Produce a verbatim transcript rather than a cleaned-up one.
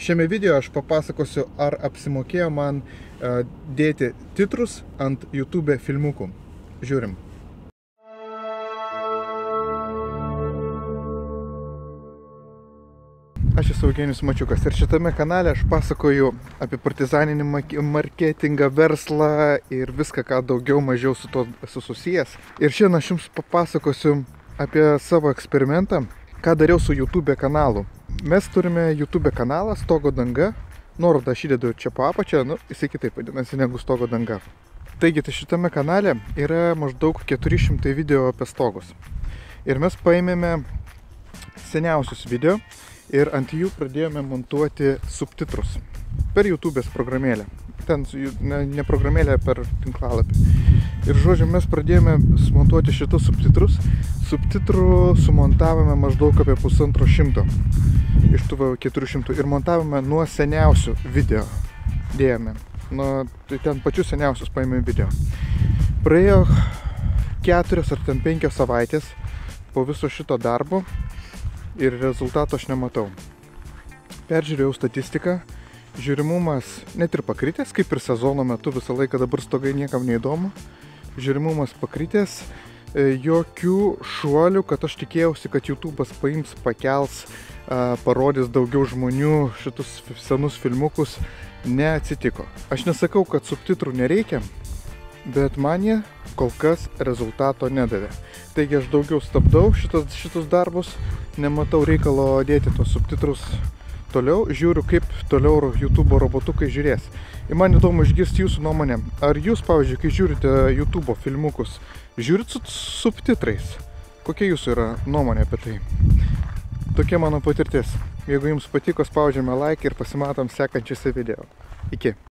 Šiame video aš papasakosiu, ar apsimokėjo man uh, dėti titrus ant YouTube filmukų. Žiūrim. Aš esu Eugenijus Mačiukas ir šitame kanale aš pasakoju apie partizaninį marketingą, verslą ir viską, ką daugiau mažiau su to esu susijęs. Ir šiandien aš jums papasakosiu apie savo eksperimentą, ką dariau su YouTube kanalu. Mes turime YouTube kanalą Stogo danga, nuorodą aš įdedu čia po apačią, nu, jisai kitaip vadinasi negu Stogo danga. Taigi, tai šitame kanale yra maždaug keturi šimtai video apie stogus. Ir mes paėmėme seniausius video ir ant jų pradėjome montuoti subtitrus per YouTube'ės programėlę. Ten ne, ne programėlę, per tinklalapį. Ir žodžiu, mes pradėjome montuoti šitus subtitrus. Subtitrų sumontavome maždaug apie pusantro šimto iš tų keturių šimtų ir montavome nuo seniausių video. Dėjome. Nuo, tai ten pačius seniausius paėmėme video. Praėjo keturios ar ten penkios savaitės po viso šito darbo ir rezultato aš nematau. Peržiūrėjau statistiką, žiūrimumas net ir pakritęs, kaip ir sezono metu visą laiką dabar stogai niekam neįdomu. Žiūrimumas pakritęs, jokių šuolių, kad aš tikėjausi, kad YouTube'as paims, pakels, parodys daugiau žmonių šitus senus filmukus, neatsitiko. Aš nesakau, kad subtitrų nereikia, bet man jie kol kas rezultato nedavė. Taigi aš daugiau stabdau šitus, šitus darbus, nematau reikalo dėti tos subtitrus toliau, žiūriu, kaip toliau YouTube robotukai žiūrės. Ir man įdomu išgirsti jūsų nuomonę. Ar jūs, pavyzdžiui, kai žiūrite YouTube filmukus, žiūrit su subtitrais? Kokia jūsų yra nuomonė apie tai? Tokia mano patirtis. Jeigu jums patiko, spaudžiame like ir pasimatom sekančiuose video. Iki.